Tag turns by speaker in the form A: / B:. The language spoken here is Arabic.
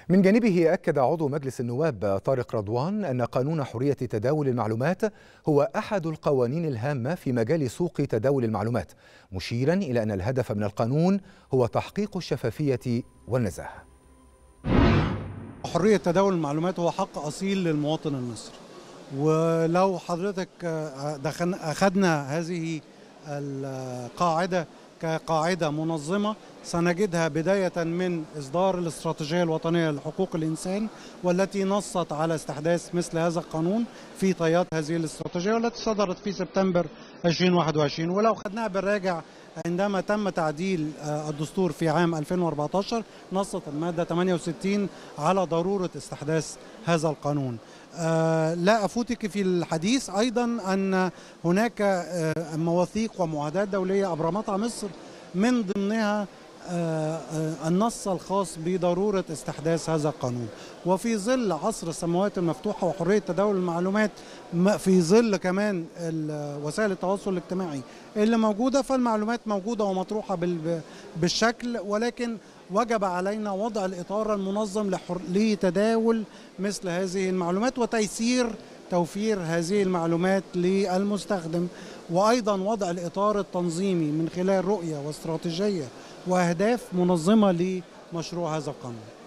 A: من جانبه أكد عضو مجلس النواب طارق رضوان أن قانون حرية تداول المعلومات هو أحد القوانين الهامة في مجال سوق تداول المعلومات، مشيرا إلى أن الهدف من القانون هو تحقيق الشفافية والنزاهة.
B: حرية تداول المعلومات هو حق أصيل للمواطن المصري، ولو حضرتك أخذنا هذه القاعدة كقاعدة منظمة سنجدها بداية من إصدار الاستراتيجية الوطنية لحقوق الإنسان، والتي نصت على استحداث مثل هذا القانون في طيات هذه الاستراتيجية، والتي صدرت في سبتمبر 2021. ولو خدناها بالراجع عندما تم تعديل الدستور في عام 2014 نصت المادة 68 على ضرورة استحداث هذا القانون. لا أفوتك في الحديث أيضا أن هناك مواثيق ومعاهدات دولية أبرمتها مصر، من ضمنها النص الخاص بضرورة استحداث هذا القانون. وفي ظل عصر السماوات المفتوحة وحرية تداول المعلومات، في ظل كمان وسائل التواصل الاجتماعي اللي موجودة، فالمعلومات موجودة ومطروحة بالشكل، ولكن وجب علينا وضع الإطار المنظم لتداول مثل هذه المعلومات وتيسير توفير هذه المعلومات للمستخدم، وأيضا وضع الإطار التنظيمي من خلال رؤية واستراتيجية وأهداف منظمة لمشروع هذا القانون.